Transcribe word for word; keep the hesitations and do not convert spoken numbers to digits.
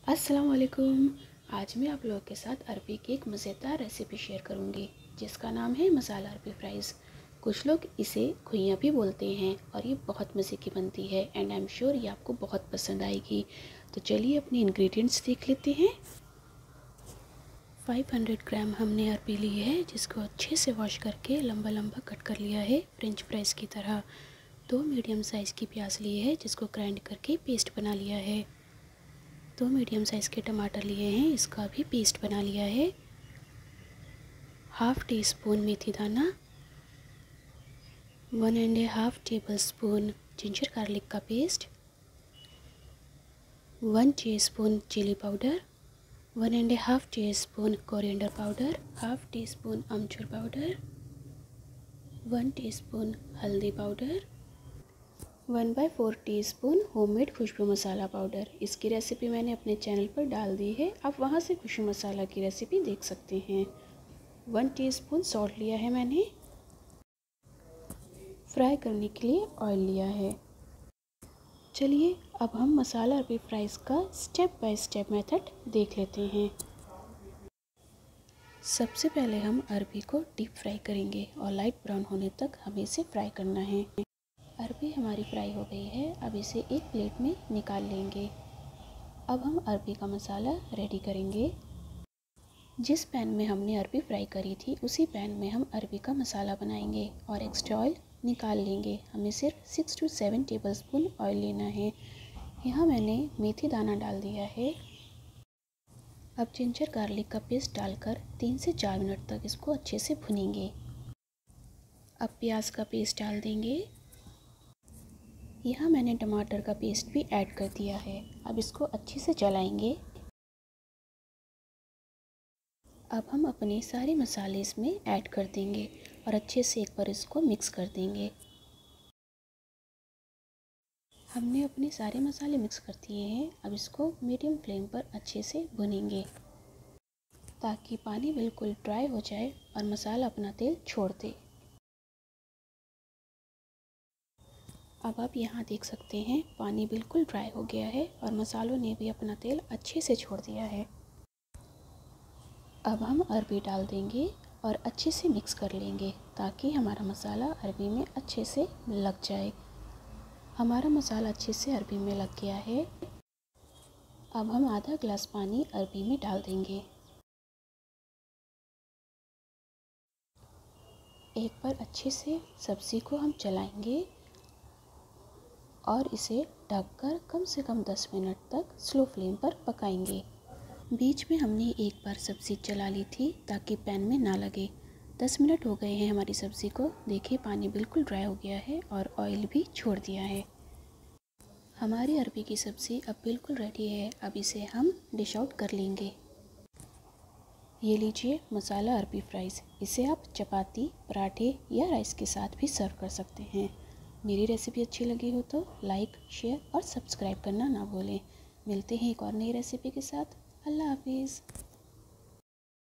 अस्सलाम वालेकुम। आज मैं आप लोगों के साथ अरबी की एक मज़ेदार रेसिपी शेयर करूंगी जिसका नाम है मसाला अरबी फ्राइज़। कुछ लोग इसे खुइयाँ भी बोलते हैं और ये बहुत मज़े की बनती है एंड आई एम श्योर ये आपको बहुत पसंद आएगी। तो चलिए अपने इंग्रेडिएंट्स देख लेते हैं। पाँच सौ ग्राम हमने अरबी ली है जिसको अच्छे से वॉश करके लंबा लंबा कट कर लिया है फ्रेंच फ्राइज़ की तरह। दो मीडियम साइज़ की प्याज ली है जिसको ग्राइंड करके पेस्ट बना लिया है। दो मीडियम साइज़ के टमाटर लिए हैं, इसका भी पेस्ट बना लिया है। हाफ़ टी स्पून मेथी दाना, one and half tablespoon ginger garlic का paste, one teaspoon chili powder, one and half teaspoon coriander powder, half teaspoon अमचूर पाउडर, वन टी स्पून हल्दी powder, one by four teaspoon homemade खुशबू मसाला powder. इसकी recipe मैंने अपने channel पर डाल दी है, आप वहां से खुशबू मसाला की रेसिपी देख सकते हैं। वन टीस्पून सॉल्ट लिया है मैंने। फ्राई करने के लिए ऑयल लिया है। चलिए अब हम मसाला अरबी फ्राइज़ का स्टेप बाय स्टेप मेथड देख लेते हैं। सबसे पहले हम अरबी को डीप फ्राई करेंगे और लाइट ब्राउन होने तक हमें इसे फ्राई करना है। अरबी हमारी फ्राई हो गई है, अब इसे एक प्लेट में निकाल लेंगे। अब हम अरबी का मसाला रेडी करेंगे। जिस पैन में हमने अरबी फ्राई करी थी उसी पैन में हम अरबी का मसाला बनाएंगे और एक्स्ट्रा ऑयल निकाल लेंगे। हमें सिर्फ six to seven tablespoon oil लेना है। यहाँ मैंने मेथी दाना डाल दिया है। अब जिंजर गार्लिक का पेस्ट डालकर तीन से चार मिनट तक इसको अच्छे से भुनेंगे। अब प्याज का पेस्ट डाल देंगे। यहाँ मैंने टमाटर का पेस्ट भी ऐड कर दिया है। अब इसको अच्छे से चलाएंगे। अब हम अपने सारे मसाले इसमें ऐड कर देंगे और अच्छे से एक बार इसको मिक्स कर देंगे। हमने अपने सारे मसाले मिक्स कर दिए हैं। अब इसको मीडियम फ्लेम पर अच्छे से भुनेंगे ताकि पानी बिल्कुल ड्राई हो जाए और मसाला अपना तेल छोड़ दे। अब आप यहाँ देख सकते हैं पानी बिल्कुल ड्राई हो गया है और मसालों ने भी अपना तेल अच्छे से छोड़ दिया है। अब हम अरबी डाल देंगे और अच्छे से मिक्स कर लेंगे ताकि हमारा मसाला अरबी में अच्छे से लग जाए। हमारा मसाला अच्छे से अरबी में लग गया है। अब हम आधा गिलास पानी अरबी में डाल देंगे। एक बार अच्छे से सब्ज़ी को हम चलाएंगे और इसे ढककर कम से कम दस मिनट तक स्लो फ्लेम पर पकाएंगे। बीच में हमने एक बार सब्ज़ी चला ली थी ताकि पैन में ना लगे। दस मिनट हो गए हैं हमारी सब्ज़ी को। देखिए पानी बिल्कुल ड्राई हो गया है और ऑयल भी छोड़ दिया है। हमारी अरबी की सब्ज़ी अब बिल्कुल रेडी है। अब इसे हम डिश आउट कर लेंगे। ये लीजिए मसाला अरबी फ्राइज़। इसे आप चपाती, पराठे या राइस के साथ भी सर्व कर सकते हैं। मेरी रेसिपी अच्छी लगी हो तो लाइक, शेयर और सब्सक्राइब करना ना भूलें। मिलते हैं एक और नई रेसिपी के साथ। अल्लाह हाफिज़।